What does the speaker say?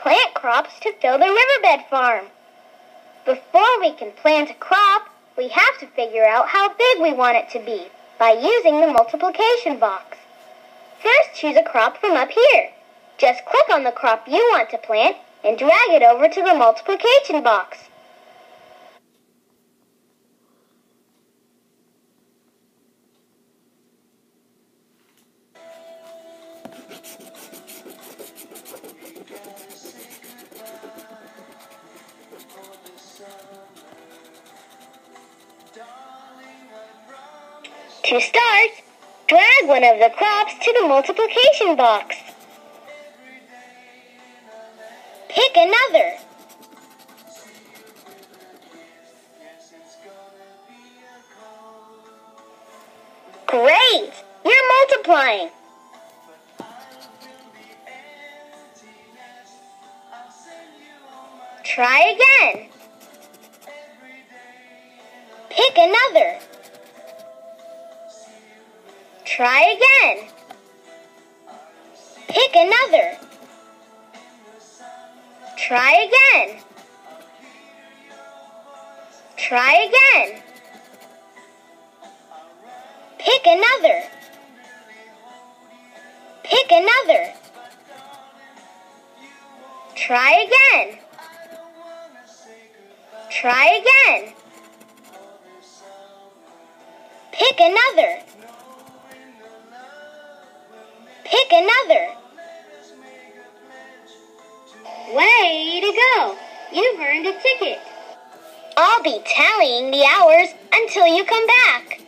plant crops to fill the riverbed farm. Before we can plant a crop, we have to figure out how big we want it to be by using the multiplication box. First, choose a crop from up here. Just click on the crop you want to plant and drag it over to the multiplication box. To start, drag one of the crops to the multiplication box. Pick another. Great! You're multiplying. Try again. Pick another. Try again. Pick another. Try again. Try again. Pick another. Pick another. Try again. Try again. Pick another. Pick another. Way to go! You've earned a ticket. I'll be tallying the hours until you come back.